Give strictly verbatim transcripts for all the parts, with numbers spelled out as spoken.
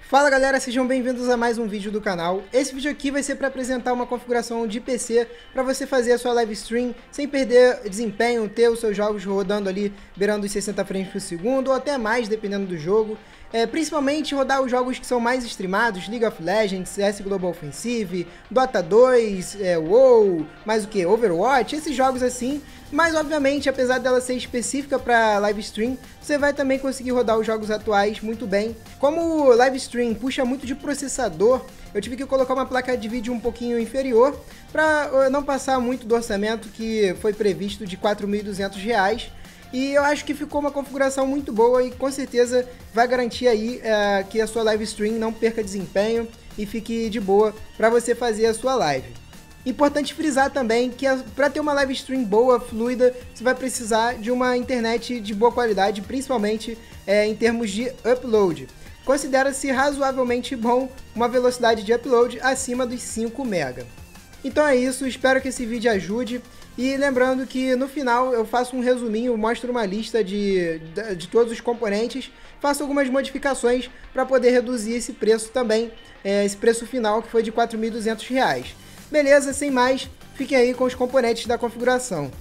Fala galera, sejam bem-vindos a mais um vídeo do canal. Esse vídeo aqui vai ser para apresentar uma configuração de P C para você fazer a sua live stream sem perder desempenho, ter os seus jogos rodando ali beirando os sessenta frames por segundo ou até mais, dependendo do jogo. É, principalmente rodar os jogos que são mais streamados, League of Legends, C S Global Offensive, Dota dois, é, WoW, mais o que? Overwatch, esses jogos assim. Mas obviamente, apesar dela ser específica para live stream, você vai também conseguir rodar os jogos atuais muito bem. Como o live stream puxa muito de processador, eu tive que colocar uma placa de vídeo um pouquinho inferior para não passar muito do orçamento que foi previsto de quatro mil e duzentos reais. E eu acho que ficou uma configuração muito boa e com certeza vai garantir aí é, que a sua live stream não perca desempenho e fique de boa para você fazer a sua live. Importante frisar também que para ter uma live stream boa, fluida, você vai precisar de uma internet de boa qualidade, principalmente é, em termos de upload. Considera-se razoavelmente bom uma velocidade de upload acima dos cinco mega. Então é isso, espero que esse vídeo ajude. E lembrando que no final eu faço um resuminho, mostro uma lista de, de, de todos os componentes, faço algumas modificações para poder reduzir esse preço também, é, esse preço final que foi de quatro mil e duzentos reais. Beleza, sem mais, fiquem aí com os componentes da configuração.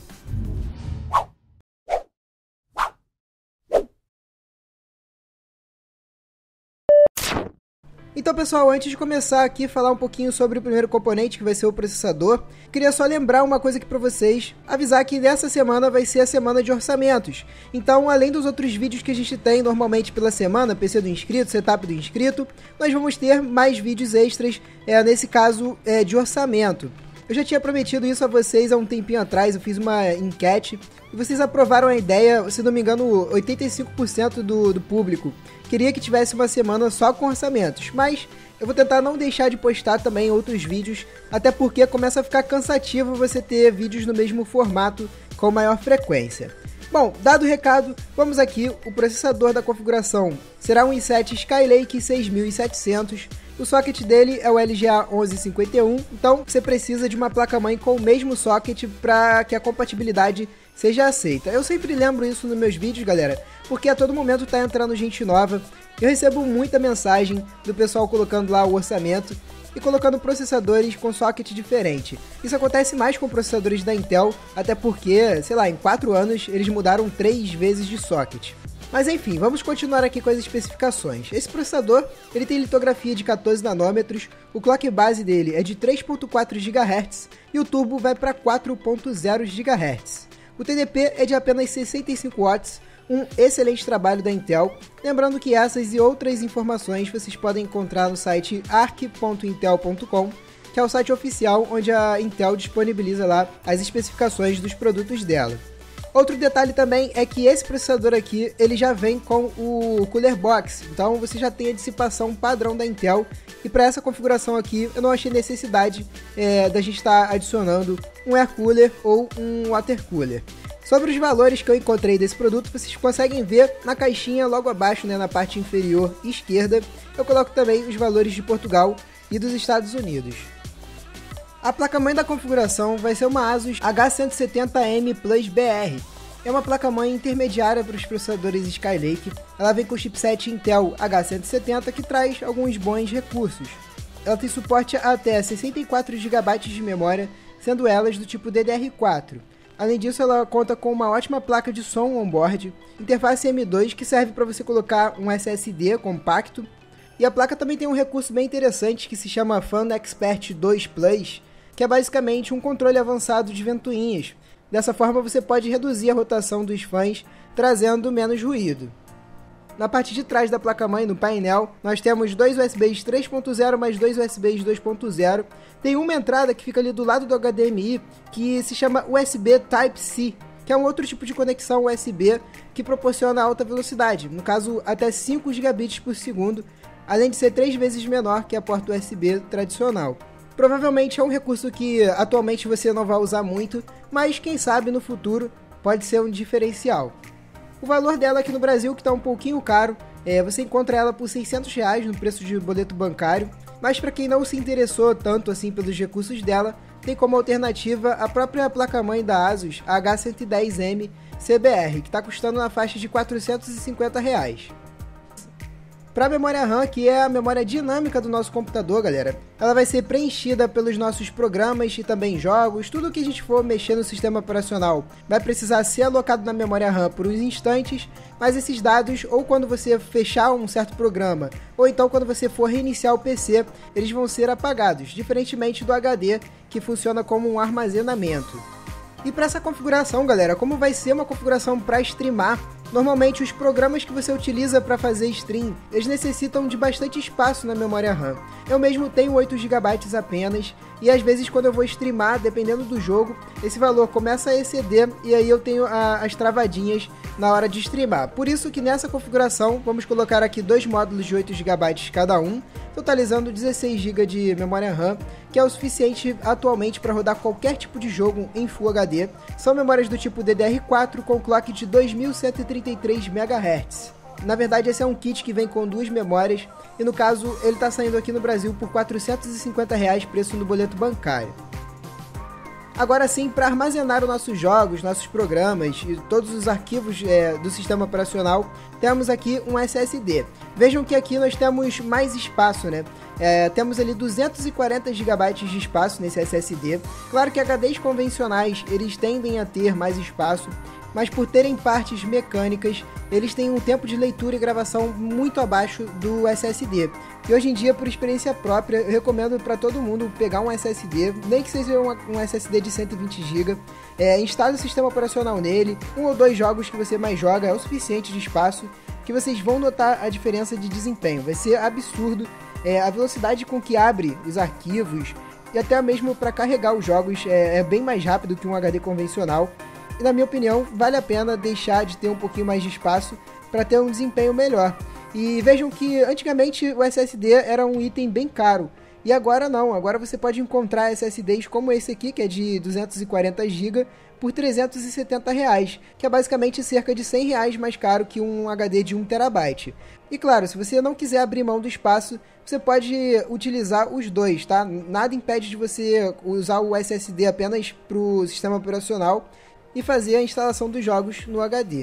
Então pessoal, antes de começar aqui a falar um pouquinho sobre o primeiro componente, que vai ser o processador, queria só lembrar uma coisa aqui para vocês, avisar que nessa semana vai ser a semana de orçamentos. Então, além dos outros vídeos que a gente tem normalmente pela semana, P C do inscrito, setup do inscrito, nós vamos ter mais vídeos extras, é, nesse caso, é, de orçamento. Eu já tinha prometido isso a vocês há um tempinho atrás, eu fiz uma enquete e vocês aprovaram a ideia, se não me engano, oitenta e cinco por cento do, do público queria que tivesse uma semana só com orçamentos, mas eu vou tentar não deixar de postar também outros vídeos, até porque começa a ficar cansativo você ter vídeos no mesmo formato com maior frequência. Bom, dado o recado, vamos aqui. O processador da configuração será um i sete Skylake seis mil e setecentos, o socket dele é o L G A onze cinquenta e um, então você precisa de uma placa-mãe com o mesmo socket para que a compatibilidade seja aceita. Eu sempre lembro isso nos meus vídeos, galera, porque a todo momento tá entrando gente nova. Eu recebo muita mensagem do pessoal colocando lá o orçamento e colocando processadores com socket diferente. Isso acontece mais com processadores da Intel, até porque, sei lá, em quatro anos eles mudaram três vezes de socket. Mas enfim, vamos continuar aqui com as especificações. Esse processador, ele tem litografia de quatorze nanômetros, o clock base dele é de três ponto quatro gigahertz e o turbo vai para quatro ponto zero gigahertz. O T D P é de apenas sessenta e cinco watts, um excelente trabalho da Intel. Lembrando que essas e outras informações vocês podem encontrar no site arc ponto intel ponto com, que é o site oficial onde a Intel disponibiliza lá as especificações dos produtos dela. Outro detalhe também é que esse processador aqui, ele já vem com o Cooler Box, então você já tem a dissipação padrão da Intel, e para essa configuração aqui eu não achei necessidade é, da gente estar tá adicionando um Air Cooler ou um Water Cooler. Sobre os valores que eu encontrei desse produto, vocês conseguem ver na caixinha logo abaixo, né, na parte inferior esquerda. Eu coloco também os valores de Portugal e dos Estados Unidos. A placa-mãe da configuração vai ser uma Asus H cento e setenta M Plus B R. É uma placa-mãe intermediária para os processadores Skylake. Ela vem com o chipset Intel H cento e setenta, que traz alguns bons recursos. Ela tem suporte a até sessenta e quatro gigabytes de memória, sendo elas do tipo D D R quatro. Além disso, ela conta com uma ótima placa de som on-board, interface M dois que serve para você colocar um S S D compacto. E a placa também tem um recurso bem interessante que se chama Fan Expert dois Plus, que é basicamente um controle avançado de ventoinhas. Dessa forma você pode reduzir a rotação dos fãs, trazendo menos ruído. Na parte de trás da placa-mãe, no painel, nós temos dois U S Bs três ponto zero mais dois U S Bs dois ponto zero. Tem uma entrada que fica ali do lado do H D M I, que se chama U S B Type-C, que é um outro tipo de conexão U S B que proporciona alta velocidade, no caso até cinco gigabits por segundo, além de ser três vezes menor que a porta U S B tradicional. Provavelmente é um recurso que atualmente você não vai usar muito, mas quem sabe no futuro pode ser um diferencial. O valor dela aqui no Brasil, que está um pouquinho caro, é, você encontra ela por seiscentos reais no preço de boleto bancário, mas para quem não se interessou tanto assim pelos recursos dela, tem como alternativa a própria placa-mãe da Asus, a H cento e dez M C B R, que está custando na faixa de quatrocentos e cinquenta reais. Para a memória RAM, que é a memória dinâmica do nosso computador, galera, ela vai ser preenchida pelos nossos programas e também jogos. Tudo que a gente for mexer no sistema operacional vai precisar ser alocado na memória RAM por uns instantes, mas esses dados, ou quando você fechar um certo programa, ou então quando você for reiniciar o P C, eles vão ser apagados, diferentemente do H D, que funciona como um armazenamento. E para essa configuração, galera, como vai ser uma configuração para streamar, normalmente os programas que você utiliza para fazer stream, eles necessitam de bastante espaço na memória RAM. Eu mesmo tenho oito gigabytes apenas, e às vezes quando eu vou streamar, dependendo do jogo, esse valor começa a exceder e aí eu tenho a, as travadinhas na hora de streamar. Por isso que nessa configuração, vamos colocar aqui dois módulos de oito gigabytes cada um, totalizando dezesseis gigabytes de memória RAM, que é o suficiente atualmente para rodar qualquer tipo de jogo em Full H D. São memórias do tipo D D R quatro com clock de dois mil cento e trinta e três megahertz. Na verdade, esse é um kit que vem com duas memórias, e no caso, ele está saindo aqui no Brasil por quatrocentos e cinquenta reais, preço no boleto bancário. Agora sim, para armazenar os nossos jogos, nossos programas e todos os arquivos é, do sistema operacional, temos aqui um S S D. Vejam que aqui nós temos mais espaço, né? É, temos ali duzentos e quarenta gigabytes de espaço nesse S S D. Claro que H Ds convencionais, eles tendem a ter mais espaço, mas por terem partes mecânicas, eles têm um tempo de leitura e gravação muito abaixo do S S D. E hoje em dia, por experiência própria, eu recomendo para todo mundo pegar um S S D, nem que seja um, um S S D de cento e vinte gigabytes, é, instale o sistema operacional nele, um ou dois jogos que você mais joga é o suficiente de espaço, que vocês vão notar a diferença de desempenho. Vai ser absurdo é, a velocidade com que abre os arquivos, e até mesmo para carregar os jogos é, é bem mais rápido que um H D convencional. E na minha opinião, vale a pena deixar de ter um pouquinho mais de espaço para ter um desempenho melhor. E vejam que antigamente o S S D era um item bem caro, e agora não, agora você pode encontrar S S Ds como esse aqui, que é de duzentos e quarenta gigabytes, por trezentos e setenta reais, que é basicamente cerca de cem reais mais caro que um H D de um terabyte. E claro, se você não quiser abrir mão do espaço, você pode utilizar os dois, tá? Nada impede de você usar o S S D apenas para o sistema operacional e fazer a instalação dos jogos no H D.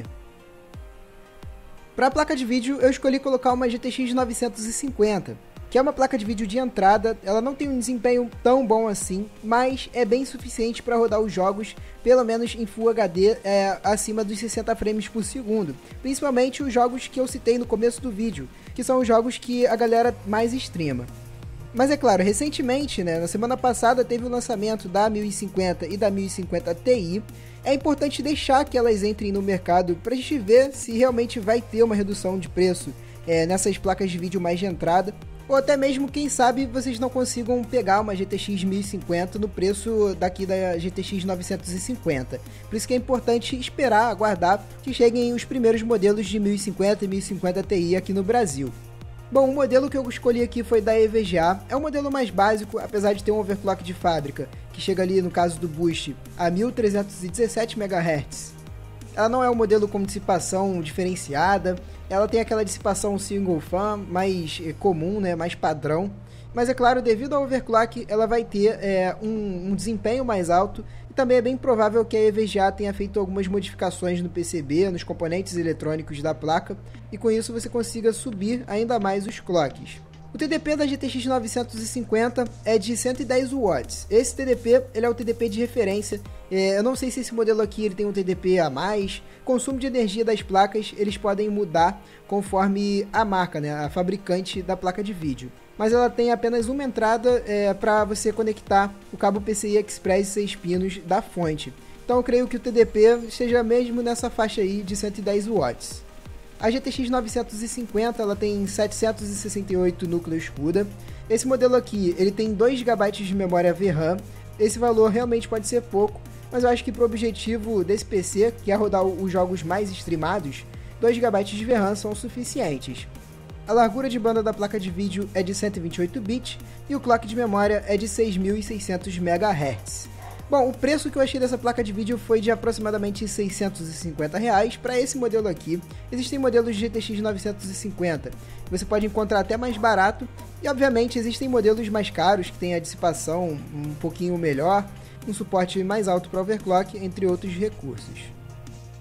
Para a placa de vídeo, eu escolhi colocar uma G T X novecentos e cinquenta, que é uma placa de vídeo de entrada. Ela não tem um desempenho tão bom assim, mas é bem suficiente para rodar os jogos, pelo menos em Full H D, é, acima dos sessenta frames por segundo, principalmente os jogos que eu citei no começo do vídeo, que são os jogos que a galera mais streama. Mas é claro, recentemente, né, na semana passada teve o lançamento da mil e cinquenta e da mil e cinquenta Ti. É importante deixar que elas entrem no mercado para a gente ver se realmente vai ter uma redução de preço é, nessas placas de vídeo mais de entrada, ou até mesmo, quem sabe, vocês não consigam pegar uma G T X mil e cinquenta no preço daqui da G T X novecentos e cinquenta. Por isso que é importante esperar, aguardar que cheguem os primeiros modelos de mil e cinquenta e mil e cinquenta Ti aqui no Brasil. Bom, o modelo que eu escolhi aqui foi da E V G A, é o modelo mais básico, apesar de ter um overclock de fábrica, que chega ali, no caso do Boost, a mil trezentos e dezessete megahertz. Ela não é um modelo com dissipação diferenciada, ela tem aquela dissipação single fan mais comum, né, mais padrão, mas é claro, devido ao overclock, ela vai ter é, um, um desempenho mais alto, e também é bem provável que a E V G A tenha feito algumas modificações no P C B, nos componentes eletrônicos da placa, e com isso você consiga subir ainda mais os clocks. O T D P da G T X novecentos e cinquenta é de cento e dez watts. Esse T D P ele é o T D P de referência. É, eu não sei se esse modelo aqui ele tem um T D P a mais. O consumo de energia das placas eles podem mudar conforme a marca, né, a fabricante da placa de vídeo. Mas ela tem apenas uma entrada é, para você conectar o cabo P C I Express seis pinos da fonte. Então eu creio que o T D P esteja mesmo nessa faixa aí de cento e dez watts. A G T X novecentos e cinquenta ela tem setecentos e sessenta e oito núcleos CUDA. Esse modelo aqui ele tem dois gigabytes de memória V RAM. Esse valor realmente pode ser pouco, mas eu acho que para o objetivo desse P C, que é rodar os jogos mais streamados, dois gigabytes de V RAM são suficientes. A largura de banda da placa de vídeo é de cento e vinte e oito bits e o clock de memória é de seis mil e seiscentos megahertz. Bom, o preço que eu achei dessa placa de vídeo foi de aproximadamente seiscentos e cinquenta reais para esse modelo aqui. Existem modelos de G T X novecentos e cinquenta que você pode encontrar até mais barato, e obviamente existem modelos mais caros que têm a dissipação um pouquinho melhor, um suporte mais alto para overclock, entre outros recursos.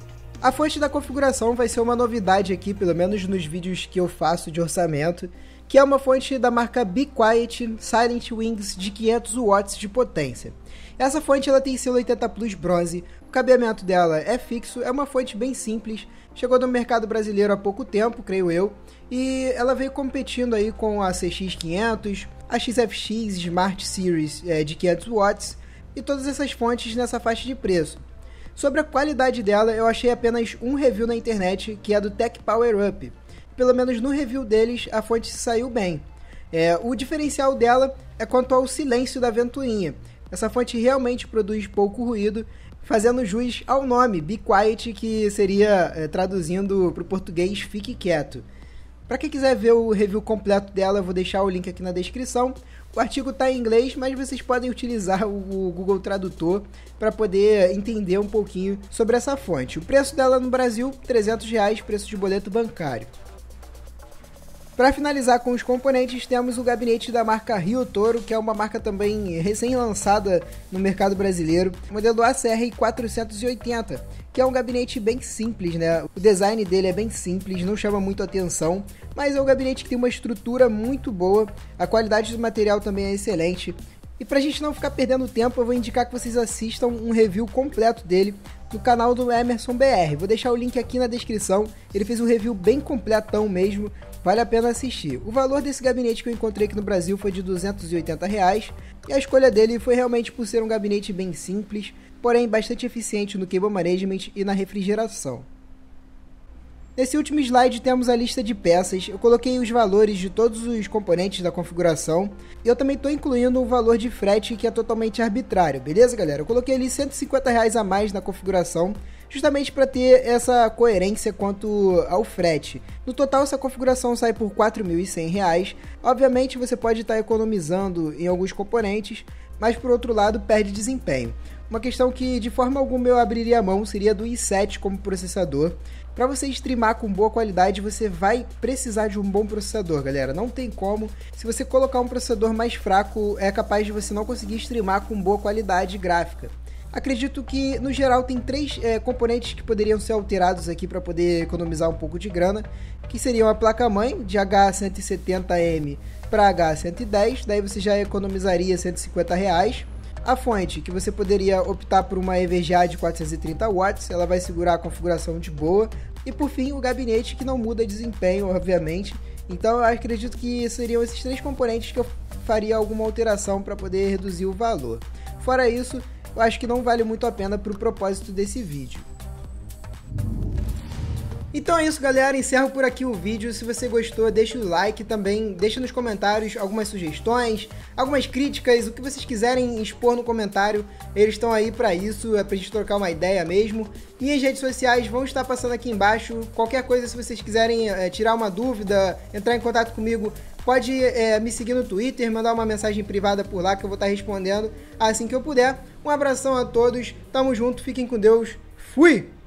A fonte da configuração vai ser uma novidade aqui, pelo menos nos vídeos que eu faço de orçamento, que é uma fonte da marca Be Quiet Silent Wings de quinhentos watts de potência. Essa fonte ela tem selo oitenta plus bronze, o cabeamento dela é fixo, é uma fonte bem simples, chegou no mercado brasileiro há pouco tempo, creio eu, e ela veio competindo aí com a C X quinhentos, a X F X Smart Series é, de quinhentos watts e todas essas fontes nessa faixa de preço. Sobre a qualidade dela, eu achei apenas um review na internet, que é do Tech Power Up. Pelo menos no review deles, a fonte saiu bem. É, o diferencial dela é quanto ao silêncio da ventoinha. Essa fonte realmente produz pouco ruído, fazendo jus ao nome, Be Quiet, que seria, é, traduzindo para o português, fique quieto. Para quem quiser ver o review completo dela, eu vou deixar o link aqui na descrição. O artigo está em inglês, mas vocês podem utilizar o Google Tradutor para poder entender um pouquinho sobre essa fonte. O preço dela no Brasil, trezentos reais, preço de boleto bancário. Para finalizar com os componentes, temos o gabinete da marca Rio Toro, que é uma marca também recém-lançada no mercado brasileiro, modelo A C R quatrocentos e oitenta, que é um gabinete bem simples, né? O design dele é bem simples, não chama muito atenção, mas é um gabinete que tem uma estrutura muito boa, a qualidade do material também é excelente. E para a gente não ficar perdendo tempo, eu vou indicar que vocês assistam um review completo dele no canal do Emerson B R. Vou deixar o link aqui na descrição, ele fez um review bem completão mesmo, vale a pena assistir. O valor desse gabinete que eu encontrei aqui no Brasil foi de duzentos e oitenta reais, e a escolha dele foi realmente por ser um gabinete bem simples, porém bastante eficiente no cable management e na refrigeração. Nesse último slide temos a lista de peças, eu coloquei os valores de todos os componentes da configuração, e eu também estou incluindo o valor de frete que é totalmente arbitrário, beleza galera? Eu coloquei ali cento e cinquenta reais a mais na configuração, justamente para ter essa coerência quanto ao frete. No total essa configuração sai por quatro mil e cem reais, obviamente você pode estar economizando em alguns componentes, mas por outro lado perde desempenho. Uma questão que de forma alguma eu abriria a mão seria do i sete como processador. Para você streamar com boa qualidade, você vai precisar de um bom processador, galera. Não tem como. Se você colocar um processador mais fraco, é capaz de você não conseguir streamar com boa qualidade gráfica. Acredito que, no geral, tem três é, componentes que poderiam ser alterados aqui para poder economizar um pouco de grana, que seriam a placa-mãe de H cento e setenta M para H cento e dez, daí você já economizaria cento e cinquenta reais. A fonte, que você poderia optar por uma E V G A de quatrocentos e trinta watts, ela vai segurar a configuração de boa. E por fim, o gabinete, que não muda desempenho, obviamente. Então eu acredito que seriam esses três componentes que eu faria alguma alteração para poder reduzir o valor. Fora isso, eu acho que não vale muito a pena para o propósito desse vídeo. Então é isso galera, encerro por aqui o vídeo. Se você gostou, deixa o like também, deixa nos comentários algumas sugestões, algumas críticas, o que vocês quiserem expor no comentário, eles estão aí para isso, é pra gente trocar uma ideia mesmo. Minhas redes sociais vão estar passando aqui embaixo, qualquer coisa se vocês quiserem é, tirar uma dúvida, entrar em contato comigo, pode é, me seguir no Twitter, mandar uma mensagem privada por lá que eu vou estar respondendo assim que eu puder. Um abração a todos, tamo junto, fiquem com Deus, fui!